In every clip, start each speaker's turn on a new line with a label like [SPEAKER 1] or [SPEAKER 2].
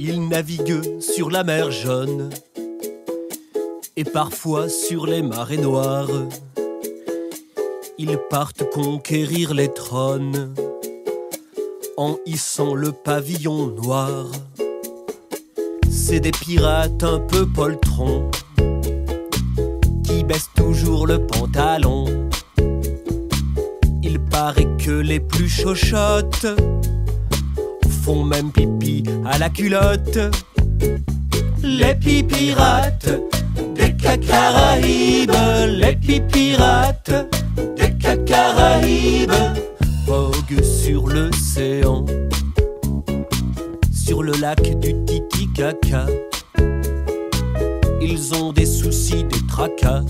[SPEAKER 1] Ils naviguent sur la mer jaune et parfois sur les marées noires. Ils partent conquérir les trônes en hissant le pavillon noir. C'est des pirates un peu poltrons qui baissent toujours le pantalon. Il paraît que les plus chochottes font même pipi à la culotte. Les pirates des Caraïbes, les pirates des Caraïbes voguent sur l'océan, sur le lac du Titicaca. Ils ont des soucis, des tracas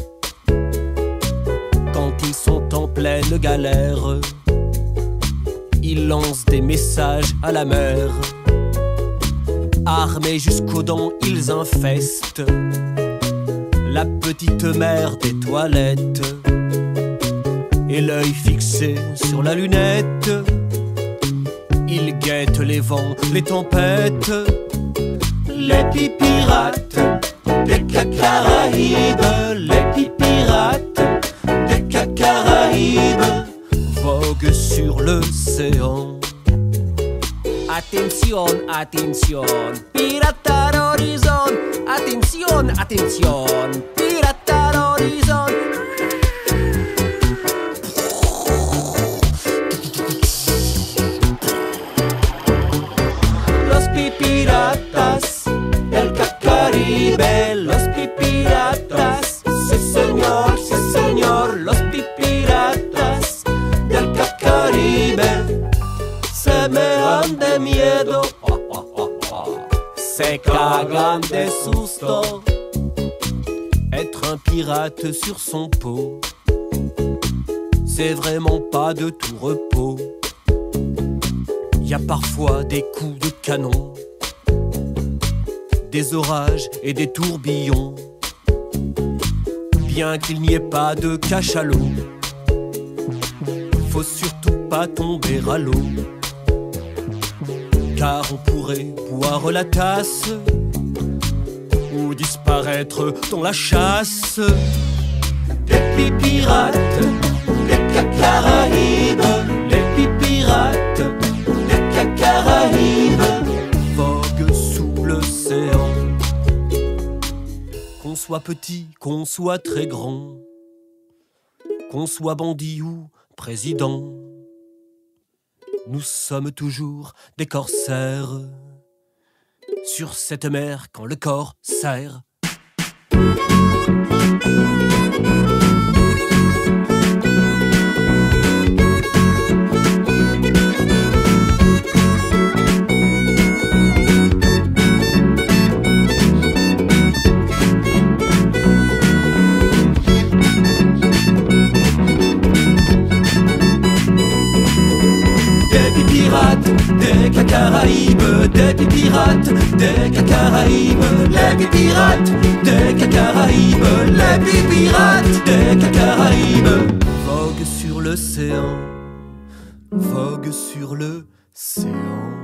[SPEAKER 1] quand ils sont en pleine galère. Ils lancent des messages à la mer. Armés jusqu'aux dents, ils infestent la petite mer des toilettes. Et l'œil fixé sur la lunette, ils guettent les vents, les tempêtes. Les pirates des Caraïbes, les pirates des Caraïbes voguent sur l'océan.
[SPEAKER 2] Attention, attention, pirata al horizon. Attention, attention, pirata al horizon. Los piratas del Caribe, los piratas, sí señor, los piratas del Caribe se mean de miedo, se cagan de susto.
[SPEAKER 1] Être un pirate sur son pot, c'est vraiment pas de tout repos. Y a parfois des coups de canon, des orages et des tourbillons. Bien qu'il n'y ait pas de cachalot, faut surtout pas tomber à l'eau, car on pourrait boire la tasse ou disparaître dans la chasse.
[SPEAKER 2] Des pirates des Caraïbes, les pirates des Caraïbes
[SPEAKER 1] voguent sous l'océan. Qu'on soit petit, qu'on soit très grand, qu'on soit bandit ou président, nous sommes toujours des corsaires sur cette mer quand le corps serre.
[SPEAKER 2] Des Caraïbes, des pirates des Caraïbes, les pirates des Caraïbes, les pirates des Caraïbes
[SPEAKER 1] Vogue sur l'océan, vogue sur l'océan.